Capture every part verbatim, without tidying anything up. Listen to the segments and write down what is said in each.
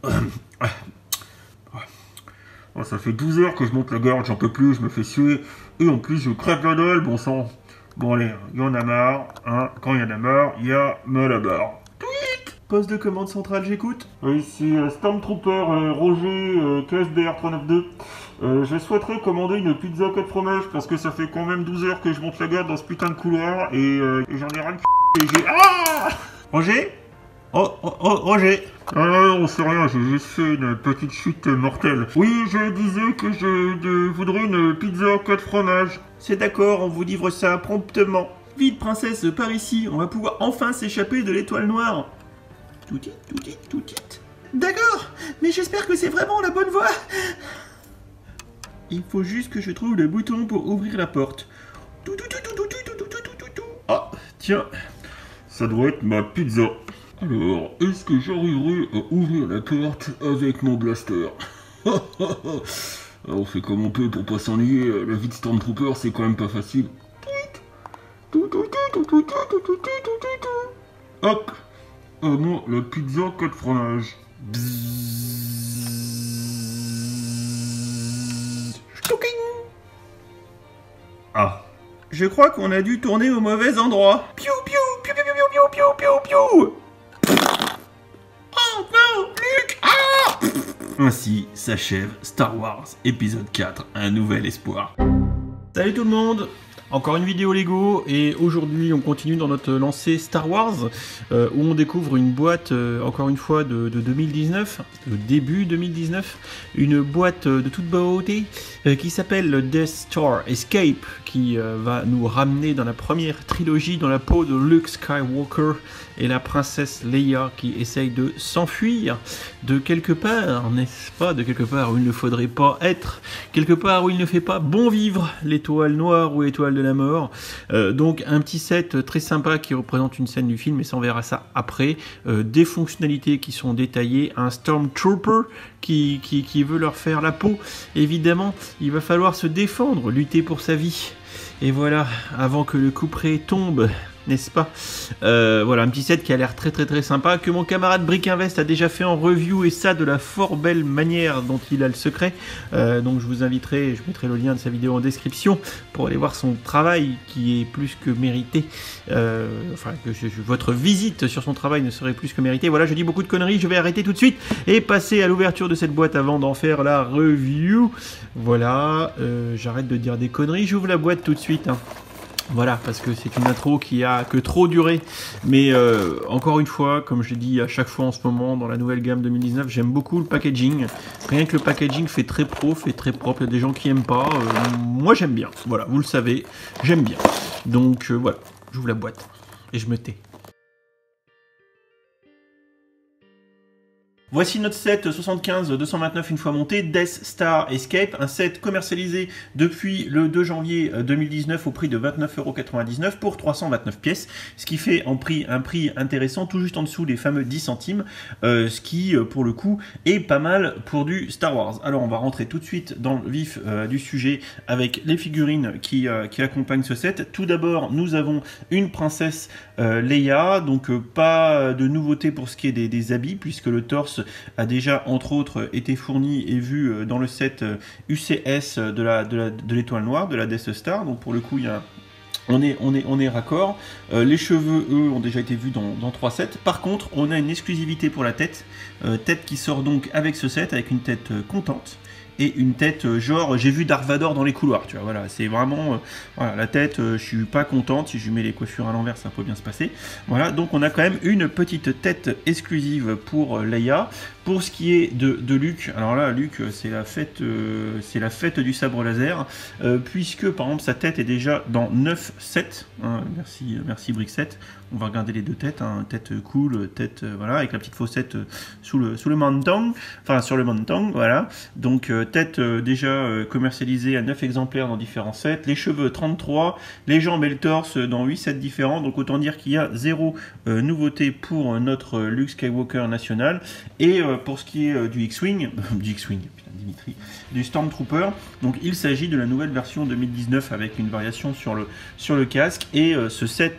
Oh, ça fait douze heures que je monte la garde, j'en peux plus, je me fais suer. Et en plus, je crève la dalle, bon sang. Bon allez, il y en a marre, hein. Quand il y en a marre, il y a mal à barre. Poste de commande centrale, j'écoute. Ici euh, Stormtrooper euh, Roger euh, K S B R trois neuf deux. Euh, je souhaiterais commander une pizza quatre fromages parce que ça fait quand même douze heures que je monte la garde dans ce putain de couloir et, euh, et j'en ai ras le c*** et j'ai... Ah Roger Oh, oh, oh, Roger Ah non, on sait rien, j'ai juste fait une petite chute mortelle. Oui, je disais que je, je voudrais une pizza quatre fromages. C'est d'accord, on vous livre ça promptement. Vite, princesse, par ici, on va pouvoir enfin s'échapper de l'étoile noire. Tout dit, tout dit, tout dit. D'accord, mais j'espère que c'est vraiment la bonne voie. Il faut juste que je trouve le bouton pour ouvrir la porte. Tout, tout, tout, tout, tout, tout, tout, tout, tout, tout. Ah, tiens, ça doit être ma pizza. Alors, est-ce que j'arriverai à ouvrir la porte avec mon blaster? On fait comme on peut pour pas s'ennuyer, la vie de Stormtrooper c'est quand même pas facile. Hop. Ah non, la pizza quatre fromages. Ah. Je crois qu'on a dû tourner au mauvais endroit. Piou, piou, piou, piou, piou, piou, piou, piou, piou. Oh non, Luke. Ah. Ainsi s'achève Star Wars épisode quatre, un nouvel espoir. Salut tout le monde. Encore une vidéo Lego et aujourd'hui on continue dans notre lancée Star Wars euh, où on découvre une boîte euh, encore une fois de, de deux mille dix-neuf, de début deux mille dix-neuf, une boîte de toute beauté euh, qui s'appelle le Death Star Escape qui euh, va nous ramener dans la première trilogie dans la peau de Luke Skywalker et la princesse Leia qui essaye de s'enfuir de quelque part, n'est-ce pas, de quelque part où il ne faudrait pas être, quelque part où il ne fait pas bon vivre, l'étoile noire ou l'étoile de la mort. Euh, donc un petit set très sympa qui représente une scène du film, mais ça on verra ça après. Euh, des fonctionnalités qui sont détaillées, un Stormtrooper qui, qui, qui veut leur faire la peau. Évidemment, il va falloir se défendre, lutter pour sa vie. Et voilà, avant que le couperet tombe, n'est-ce pas? euh, Voilà, un petit set qui a l'air très très très sympa, que mon camarade Brick Invest a déjà fait en review, et ça de la fort belle manière dont il a le secret. Euh, donc je vous inviterai, je mettrai le lien de sa vidéo en description pour aller voir son travail qui est plus que mérité. Euh, enfin, que je, je, votre visite sur son travail ne serait plus que méritée. Voilà, je dis beaucoup de conneries, je vais arrêter tout de suite et passer à l'ouverture de cette boîte avant d'en faire la review. Voilà, euh, j'arrête de dire des conneries, j'ouvre la boîte tout de suite. Hein. Voilà, parce que c'est une intro qui a que trop duré. Mais euh, encore une fois, comme je l'ai dit à chaque fois en ce moment dans la nouvelle gamme deux mille dix-neuf, j'aime beaucoup le packaging. Rien que le packaging fait très pro, fait très propre. Il y a des gens qui n'aiment pas. Euh, moi, j'aime bien. Voilà, vous le savez, j'aime bien. Donc euh, voilà, j'ouvre la boîte et je me tais. Voici notre set soixante-quinze deux cent vingt-neuf une fois monté, Death Star Escape, un set commercialisé depuis le deux janvier deux mille dix-neuf au prix de vingt-neuf euros quatre-vingt-dix-neuf pour trois cent vingt-neuf pièces, ce qui fait en prix un prix intéressant, tout juste en dessous des fameux dix centimes, euh, ce qui pour le coup est pas mal pour du Star Wars. Alors on va rentrer tout de suite dans le vif euh, du sujet avec les figurines qui, euh, qui accompagnent ce set. Tout d'abord nous avons une princesse euh, Leia, donc euh, pas de nouveauté pour ce qui est des, des habits puisque le torse a déjà entre autres été fourni et vu dans le set U C S de la de la de l'étoile noire, de la Death Star. Donc pour le coup il y a On est, on est, on est raccord. Euh, les cheveux, eux, ont déjà été vus dans, dans trois sets. Par contre, on a une exclusivité pour la tête. Euh, tête qui sort donc avec ce set, avec une tête euh, contente. Et une tête euh, genre, j'ai vu Dark Vador dans les couloirs, tu vois, voilà, c'est vraiment, euh, voilà, la tête, euh, je suis pas contente, si je lui mets les coiffures à l'envers, ça peut bien se passer. Voilà, donc on a quand même une petite tête exclusive pour euh, Leia. Pour ce qui est de, de Luke, alors là, Luke, c'est la fête, euh, c'est la fête du sabre laser, euh, puisque par exemple sa tête est déjà dans neuf sets. Hein, merci, merci Brixet. On va regarder les deux têtes, hein, tête cool, tête euh, voilà, avec la petite fossette euh, sous le sous le menton, enfin sur le menton, voilà. Donc euh, tête euh, déjà euh, commercialisée à neuf exemplaires dans différents sets, les cheveux trente-trois, les jambes et le torse dans huit sets différents. Donc autant dire qu'il y a zéro euh, nouveauté pour notre euh, Luke Skywalker national. Et euh, pour ce qui est euh, du X-Wing, du X-Wing, putain Dimitri, du Stormtrooper, donc il s'agit de la nouvelle version deux mille dix-neuf avec une variation sur le, sur le casque, et euh, ce set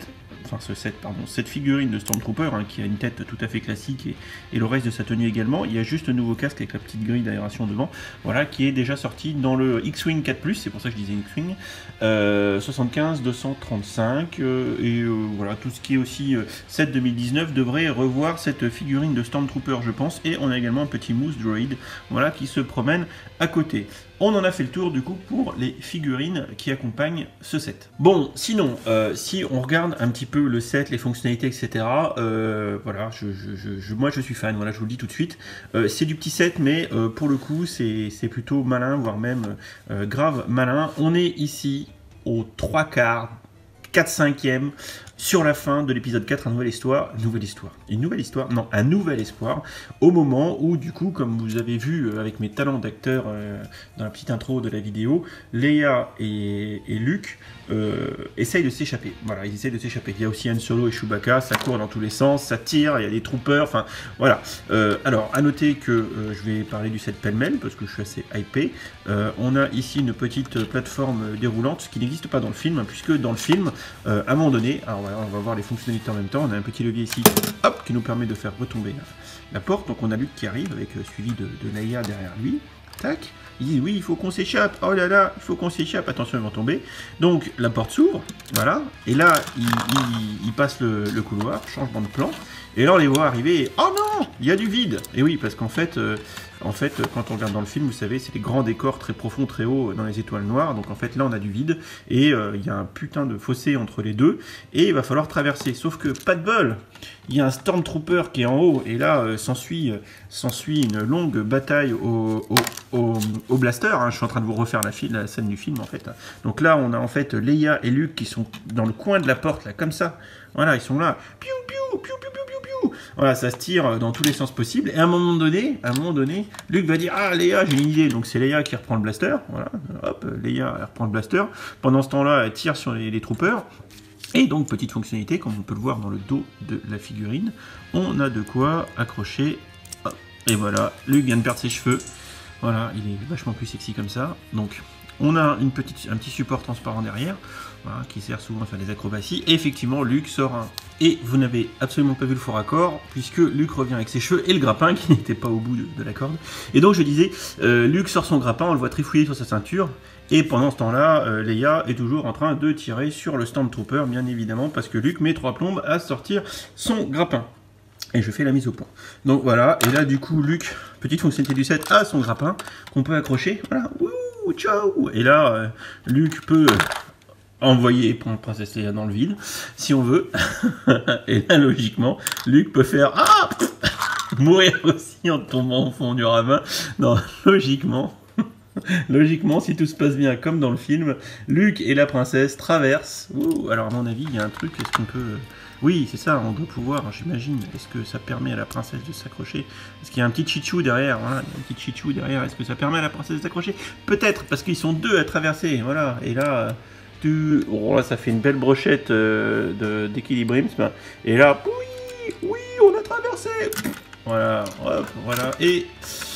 enfin ce set, pardon, cette figurine de Stormtrooper, hein, qui a une tête tout à fait classique et, et le reste de sa tenue également. Il y a juste un nouveau casque avec la petite grille d'aération devant, voilà, qui est déjà sorti dans le X-Wing quatre plus, c'est pour ça que je disais X-Wing, euh, soixante-quinze deux cent trente-cinq, euh, et euh, voilà, tout ce qui est aussi euh, set deux mille dix-neuf devrait revoir cette figurine de Stormtrooper, je pense, et on a également un petit Moose Droid, voilà, qui se promène à côté. On en a fait le tour du coup pour les figurines qui accompagnent ce set. Bon, sinon, euh, si on regarde un petit peu le set, les fonctionnalités, et cetera. Euh, voilà, je, je, je, moi je suis fan, voilà, je vous le dis tout de suite. Euh, c'est du petit set, mais euh, pour le coup, c'est plutôt malin, voire même euh, grave malin. On est ici aux trois quarts, quatre cinquièmes, sur la fin de l'épisode quatre, un nouvelle histoire, une nouvelle histoire, une nouvelle histoire, non, un nouvel espoir, au moment où, du coup, comme vous avez vu euh, avec mes talents d'acteur euh, dans la petite intro de la vidéo, Leia et, et Luke euh, essayent de s'échapper. Voilà, ils essayent de s'échapper. Il y a aussi Han Solo et Chewbacca, ça court dans tous les sens, ça tire, il y a des troopers, enfin, voilà. Euh, alors, à noter que euh, je vais parler du set pêle-mêle, parce que je suis assez hypé. Euh, on a ici une petite plateforme déroulante, ce qui n'existe pas dans le film, hein, puisque dans le film, euh, à un moment donné, alors voilà, on va voir les fonctionnalités en même temps. On a un petit levier ici, hop, qui nous permet de faire retomber la, la porte. Donc on a Luke qui arrive avec euh, suivi de, de Leia derrière lui. Tac. Ils disent oui, il faut qu'on s'échappe. Oh là là, il faut qu'on s'échappe. Attention, ils vont tomber. Donc la porte s'ouvre, voilà. Et là, il, il, il passe le, le couloir, changement de plan. Et là, on les voit arriver. Et, oh non, il y a du vide. Et oui, parce qu'en fait, euh, en fait, quand on regarde dans le film, vous savez, c'est des grands décors très profonds, très hauts dans les étoiles noires. Donc en fait, là, on a du vide. Et euh, il y a un putain de fossé entre les deux. Et il va falloir traverser. Sauf que, pas de bol, il y a un Stormtrooper qui est en haut. Et là, euh, s'ensuit euh, s'ensuit une longue bataille au, au, au, au blaster. Hein. Je suis en train de vous refaire la, la scène du film, en fait. Donc là, on a en fait Leia et Luke qui sont dans le coin de la porte, là, comme ça. Voilà, ils sont là. Piou, piou, piou, piou, piou, piou, piou. Voilà, ça se tire dans tous les sens possibles. Et à un moment donné, à un moment donné, Luke va dire « Ah, Leia, j'ai une idée ». Donc c'est Leia qui reprend le blaster. Voilà, hop, Leia elle reprend le blaster. Pendant ce temps-là, elle tire sur les, les troopers. Et donc, petite fonctionnalité, comme on peut le voir dans le dos de la figurine, on a de quoi accrocher. Hop, et voilà, Luke vient de perdre ses cheveux. Voilà, il est vachement plus sexy comme ça. Donc, on a une petite, un petit support transparent derrière, voilà, qui sert souvent à faire des acrobaties. Et effectivement, Luke sort un... Et vous n'avez absolument pas vu le faux raccord, puisque Luke revient avec ses cheveux et le grappin qui n'était pas au bout de, de la corde. Et donc, je disais, euh, Luke sort son grappin, on le voit trifouiller sur sa ceinture. Et pendant ce temps-là, euh, Leia est toujours en train de tirer sur le Stormtrooper, bien évidemment, parce que Luke met trois plombes à sortir son grappin. Et je fais la mise au point. Donc voilà, et là du coup, Luke, petite fonctionnalité du set, a son grappin qu'on peut accrocher. Voilà, wouh, ciao. Et là, euh, Luke peut envoyer prendre Princesse Leia dans le vide, si on veut. Et là, logiquement, Luke peut faire ah mourir aussi en tombant au fond du ravin. Non, logiquement. Logiquement, si tout se passe bien comme dans le film, Luke et la princesse traversent. Ouh, alors à mon avis, il y a un truc, est-ce qu'on peut... Oui, c'est ça, on doit pouvoir, j'imagine. Est-ce que ça permet à la princesse de s'accrocher? Est-ce qu'il y a un petit chichou derrière? Voilà, il y a un petit chichou derrière. Est-ce que ça permet à la princesse de s'accrocher? Peut-être, parce qu'ils sont deux à traverser. Voilà, et là, tu... oh, là ça fait une belle brochette euh, d'équilibrisme. Et là, oui, oui, on a traversé. Voilà, hop, voilà, et...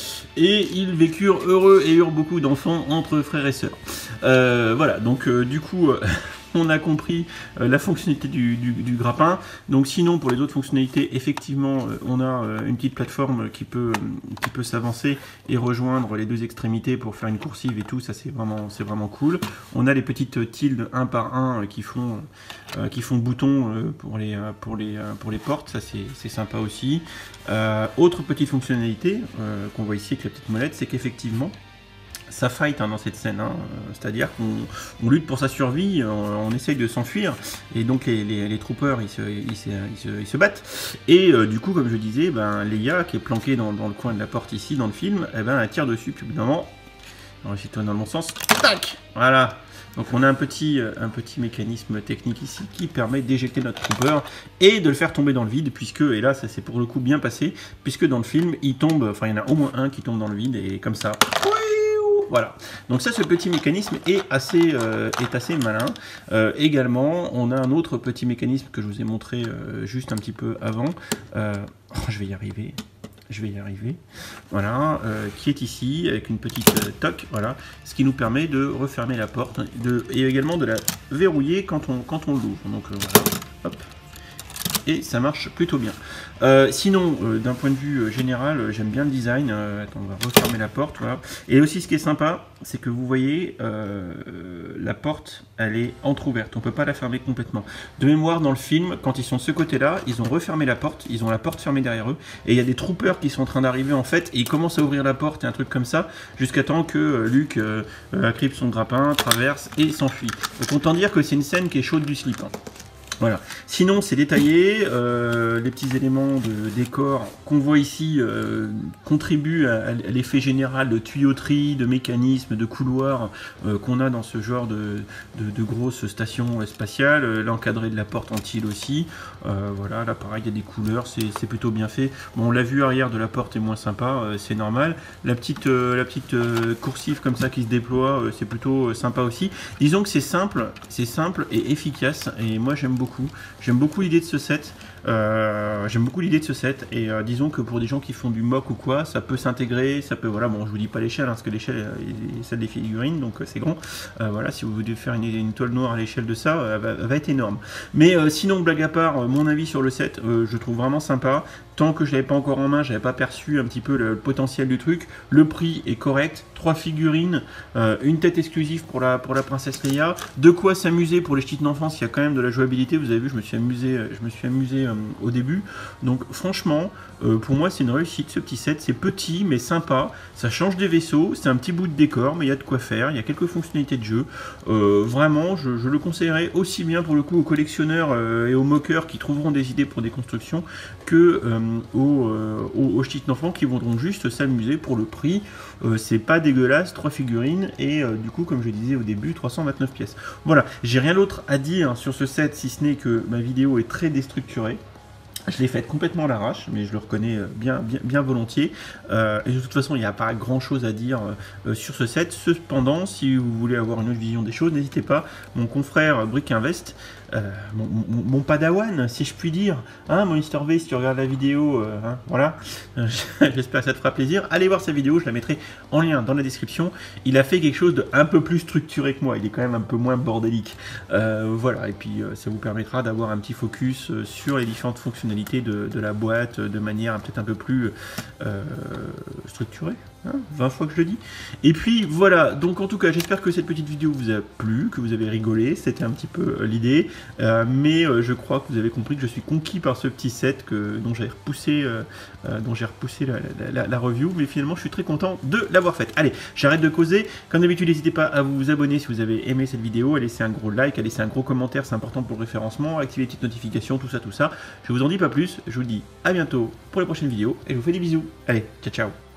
Et ils vécurent heureux et eurent beaucoup d'enfants entre frères et sœurs. Euh, voilà, donc euh, du coup, euh, on a compris euh, la fonctionnalité du, du, du grappin. Donc sinon, pour les autres fonctionnalités, effectivement, euh, on a euh, une petite plateforme qui peut, euh, qui peut s'avancer et rejoindre les deux extrémités pour faire une coursive et tout. Ça, c'est vraiment, c'est vraiment cool. On a les petites tildes un par un euh, qui font, euh, qui font bouton euh, pour, les, euh, pour, les, euh, pour les portes. Ça, c'est sympa aussi. Euh, autre petite fonctionnalité euh, qu'on voit ici avec la petite molette, c'est qu'effectivement, ça fight hein, dans cette scène, hein, c'est-à-dire qu'on on lutte pour sa survie, on, on essaye de s'enfuir, et donc les, les, les troopers ils se, ils, se, ils, se, ils se battent, et euh, du coup, comme je disais, ben, Leia qui est planquée dans, dans le coin de la porte ici, dans le film, eh ben, elle tire dessus, puis évidemment, alors si toi dans le bon sens, tac, voilà. Donc on a un petit, un petit mécanisme technique ici qui permet d'éjecter notre trooper et de le faire tomber dans le vide, puisque, et là ça s'est pour le coup bien passé, puisque dans le film il tombe, enfin il y en a au moins un qui tombe dans le vide et comme ça, voilà. Donc ça, ce petit mécanisme est assez, euh, est assez malin. Euh, également, on a un autre petit mécanisme que je vous ai montré euh, juste un petit peu avant. Euh, oh, je vais y arriver. Je vais y arriver, voilà, euh, qui est ici, avec une petite euh, toque, voilà, ce qui nous permet de refermer la porte, de, et également de la verrouiller quand on, quand on l'ouvre, donc euh, voilà, hop, et ça marche plutôt bien. Euh, sinon, euh, d'un point de vue euh, général, euh, j'aime bien le design. Euh, attends, on va refermer la porte. Voilà. Et aussi, ce qui est sympa, c'est que vous voyez, euh, la porte, elle est entrouverte. On peut pas la fermer complètement. De mémoire, dans le film, quand ils sont de ce côté-là, ils ont refermé la porte. Ils ont la porte fermée derrière eux. Et il y a des troopers qui sont en train d'arriver, en fait, et ils commencent à ouvrir la porte et un truc comme ça, jusqu'à temps que euh, Luke euh, accrype son grappin, traverse et s'enfuit. Donc, autant dire que c'est une scène qui est chaude du slip. Hein. Voilà. Sinon, c'est détaillé. Euh, les petits éléments de décor qu'on voit ici euh, contribuent à, à l'effet général de tuyauterie, de mécanisme, de couloir euh, qu'on a dans ce genre de, de, de grosses stations spatiales. Euh, L'encadré de la porte en teal aussi. Euh, voilà, là pareil, il y a des couleurs, c'est plutôt bien fait. Bon, la vue arrière de la porte est moins sympa, euh, c'est normal. La petite, euh, la petite euh, coursive comme ça qui se déploie, euh, c'est plutôt euh, sympa aussi. Disons que c'est simple, c'est simple et efficace. Et moi, j'aime beaucoup. J'aime beaucoup l'idée de ce set. Euh, J'aime beaucoup l'idée de ce set. Et euh, disons que pour des gens qui font du mock ou quoi, ça peut s'intégrer. Ça peut, voilà, bon, je vous dis pas l'échelle, hein, parce que l'échelle est celle des figurines, donc euh, c'est grand. Euh, voilà, si vous voulez faire une, une toile noire à l'échelle de ça, euh, elle, va, elle va être énorme. Mais euh, sinon, blague à part, euh, mon avis sur le set, euh, je trouve vraiment sympa. Tant que je l'avais pas encore en main, j'avais pas perçu un petit peu le, le potentiel du truc. Le prix est correct. Trois figurines, euh, une tête exclusive pour la, pour la princesse Leia. De quoi s'amuser pour les petites d'enfance. Il y a quand même de la jouabilité. Vous avez vu, je me suis amusé, je me suis amusé euh, au début. Donc franchement, euh, pour moi, c'est une réussite ce petit set. C'est petit mais sympa. Ça change des vaisseaux. C'est un petit bout de décor, mais il y a de quoi faire. Il y a quelques fonctionnalités de jeu. Euh, vraiment, je, je le conseillerais aussi bien pour le coup aux collectionneurs euh, et aux moqueurs qui trouveront des idées pour des constructions que euh, aux, euh, aux, aux petites d'enfants qui voudront juste s'amuser pour le prix. Euh, c'est pas dégueulasse, trois figurines et euh, du coup, comme je disais au début, trois cent vingt-neuf pièces. Voilà, j'ai rien d'autre à dire sur ce set si ce n'est que ma vidéo est très déstructurée. Je l'ai faite complètement à l'arrache, mais je le reconnais bien, bien, bien volontiers. Euh, et de toute façon, il n'y a pas grand chose à dire euh, sur ce set. Cependant, si vous voulez avoir une autre vision des choses, n'hésitez pas. Mon confrère Brick Invest, euh, mon, mon, mon padawan, si je puis dire, hein, Monster V, si tu regardes la vidéo, euh, hein, voilà, j'espère que ça te fera plaisir. Allez voir sa vidéo, je la mettrai en lien dans la description. Il a fait quelque chose de un peu plus structuré que moi. Il est quand même un peu moins bordélique. Euh, voilà, et puis euh, ça vous permettra d'avoir un petit focus euh, sur les différentes fonctionnalités De, de la boîte de manière peut-être un peu plus euh, structurée, hein, vingt fois que je le dis. Et puis voilà, donc en tout cas j'espère que cette petite vidéo vous a plu, que vous avez rigolé, c'était un petit peu euh, l'idée, euh, mais euh, je crois que vous avez compris que je suis conquis par ce petit set que, dont j'ai repoussé, euh, euh, dont j'ai repoussé la, la, la, la review, mais finalement je suis très content de l'avoir faite. Allez, j'arrête de causer, comme d'habitude n'hésitez pas à vous abonner si vous avez aimé cette vidéo, à laisser un gros like, à laisser un gros commentaire, c'est important pour le référencement, activer les petites notifications, tout ça, tout ça. Je vous en dis pas plus, je vous dis à bientôt pour les prochaines vidéos et je vous fais des bisous. Allez, ciao ciao.